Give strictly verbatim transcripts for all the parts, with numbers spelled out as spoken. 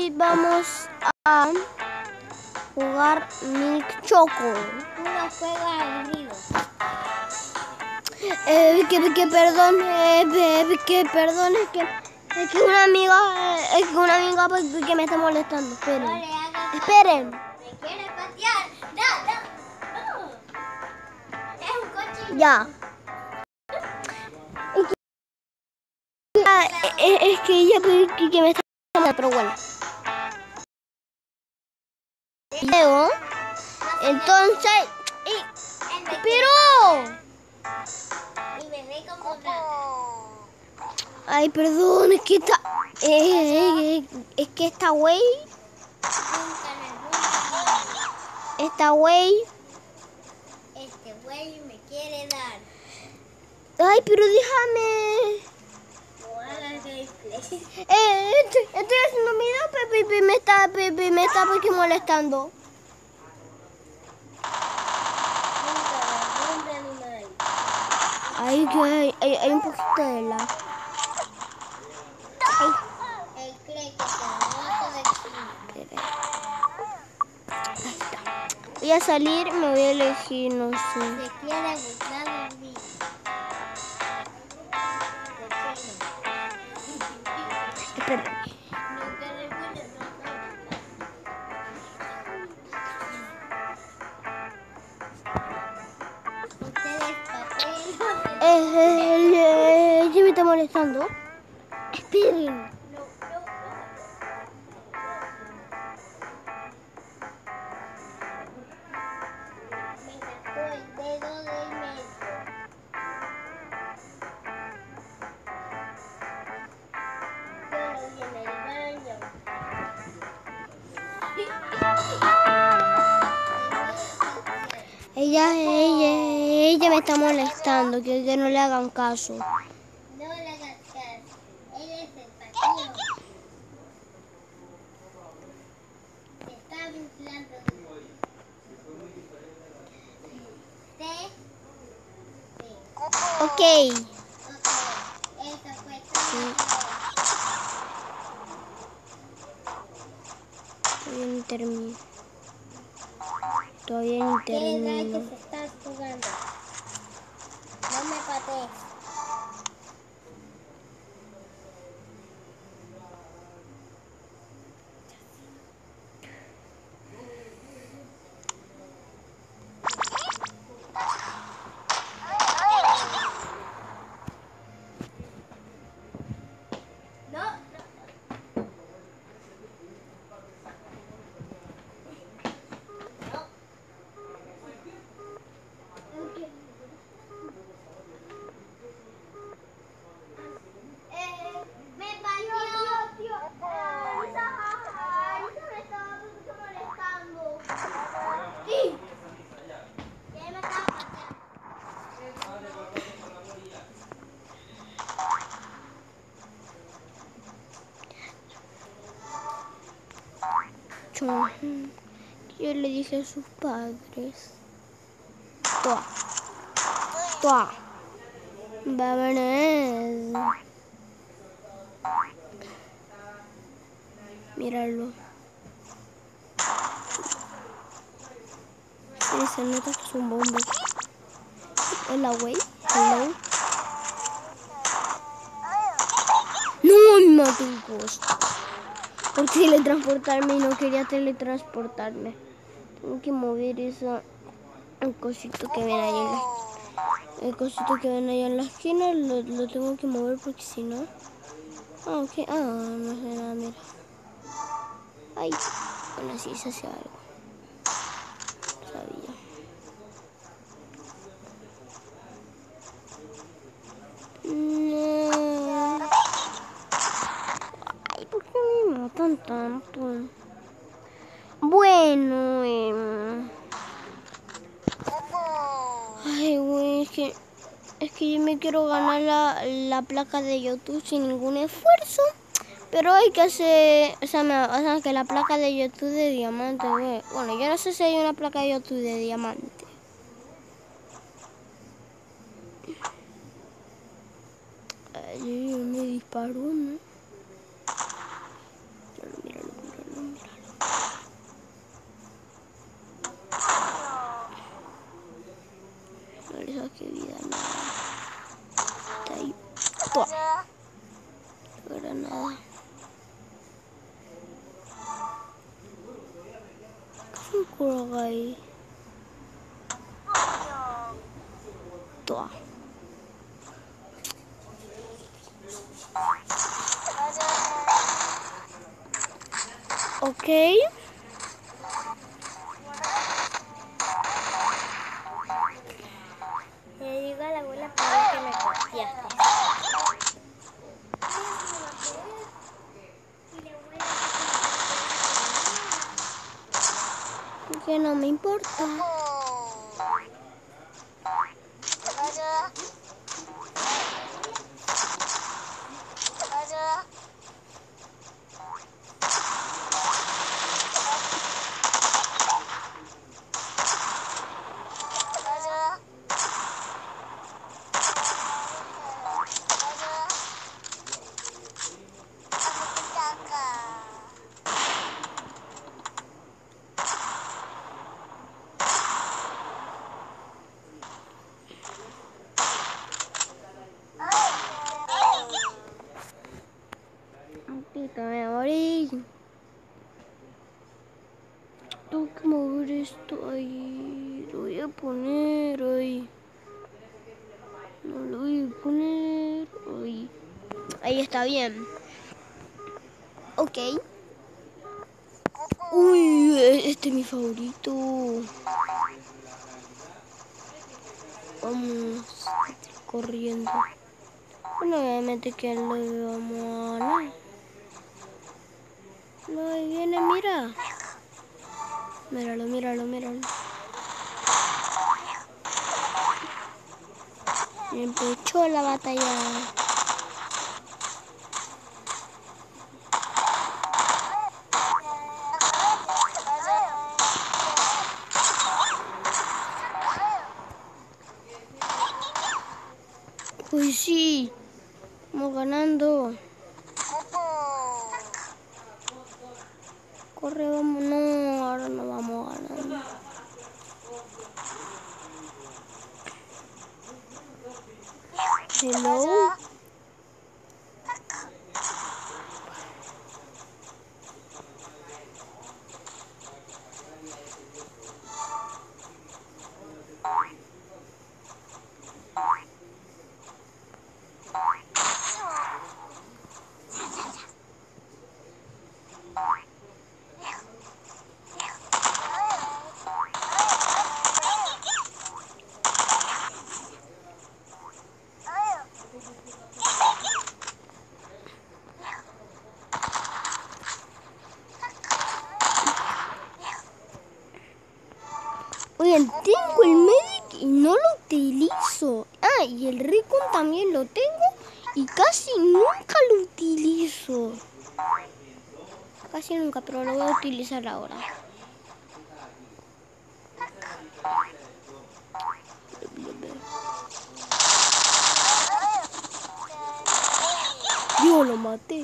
hoy vamos a jugar Milk Choco. Uno juega aburrido. Eh, que, que perdón, eh, que perdón, es que es que una amiga, es que una amiga pues, que me está molestando. Esperen, No le hagas esperen. ¿Me quiere patear? No, no, no. Es un coche. Ya. Es que, ah, es, es que ella pues, que, que me está molestando, pero bueno. Luego, entonces, y, pero. Y me ve como rata. Ay, perdón, es que esta, eh, eh, es que esta güey, Nunca en el mundo. esta güey. Este güey me quiere dar. Ay, pero déjame. No hagas gameplay. Eh, estoy, estoy haciendo un video, Pepe, Pepe me está, Pepe me está porque molestando. Nunca en el mundo animal. Ay, que hay, hay, hay un poquito de la. Ay, Él cree que se debajo del chino. espera. Ahí está. Voy a salir, me voy a elegir, no sé. Se quiere burlar de mí. De chino. Espera. Nunca le burles, no, no. Ustedes papel. Eh, eh, eh, ella me está molestando. Esperen. No, no, no. Me sacó el dedo del medio. Yo lo vi en el baño. Ella, ella, ella me está molestando, que, que no le hagan caso. No le hagas caso. Él es el patio. Se está inflando. ¿Te? Sí. Ok. Ok. Eso fue todo. Todavía ni termino. Todavía ni ¿Qué edad termino. que se estás jugando? No me patees. No, no. No. Eh, me pateó. Tío, eh, Isa, Isa me estaba molestando. Sí. Ya me estaba pateando. Yo, yo le dije a sus padres. Toa. Toa. Vámonos. Míralo. Sí, se nota que es un bombo. Hola, güey. Hello. No, me mató un costo. Por teletransportarme y no quería teletransportarme. Tengo que mover eso. El cosito que ven ahí en la El cosito que ven ahí en la esquina lo, lo tengo que mover porque si no. Ah, ok. Ah, no sé nada, mira. Ay. Bueno, sí, se hace algo. Sabía. No. Ay, ¿por qué me matan tanto? Bueno, eh... ay, güey, es que, es que yo me quiero ganar la, la placa de YouTube sin ningún esfuerzo. Pero hay que hacer, o sea, me, o sea, que la placa de YouTube de diamante, güey. Bueno, yo no sé si hay una placa de YouTube de diamante. Ay, me disparó, ¿no? Míralo, míralo, míralo. qué vida, nada. Está ahí. Toma. Granada. ¿Qué fue un curro ahí? Toma. Ok. Le digo a la abuela para que me copiaste. Que no me importa. Tita, me morí. Tengo que mover esto ahí. Lo voy a poner ahí. No lo voy a poner ahí. Ahí está bien. Ok. Uy, este es mi favorito. Vamos corriendo. Bueno, obviamente que lo vamos a ganar. No, ahí viene, mira. Míralo, míralo, míralo. Empezó la batalla. Uy, sí. Vamos ganando. Corre, vamos. No, ahora no vamos ganando. Hello. Oigan, tengo el medic y no lo utilizo. Ah, y el recon también lo tengo y casi nunca lo utilizo. Casi nunca, pero lo voy a utilizar ahora. Yo lo maté.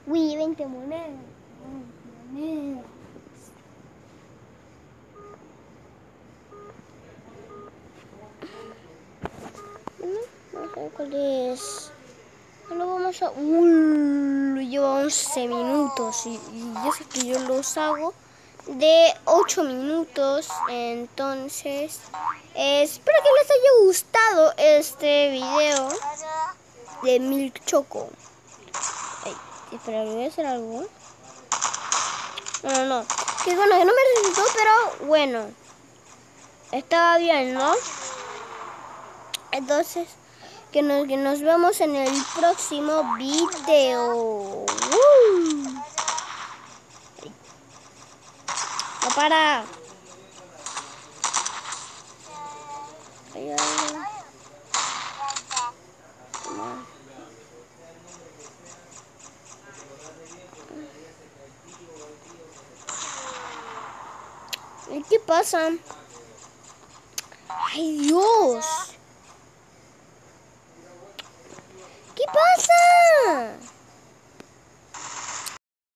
Uy, veinte monedas. Monedas. Bueno, vamos a ver cuál es. Bueno, vamos a... Uy, lleva once minutos. Y, y yo sé que yo los hago de ocho minutos. Entonces, eh, espero que les haya gustado este video de Milk Choco. Ay, espera, voy a hacer algo. No, no, no. Que bueno, que no me resultó, pero bueno. Estaba bien, ¿no? Entonces, que nos, que nos vemos en el próximo video. ¡Uh! No para. Ay, ay, ay. ¿Y qué pasa? ¡Ay, Dios!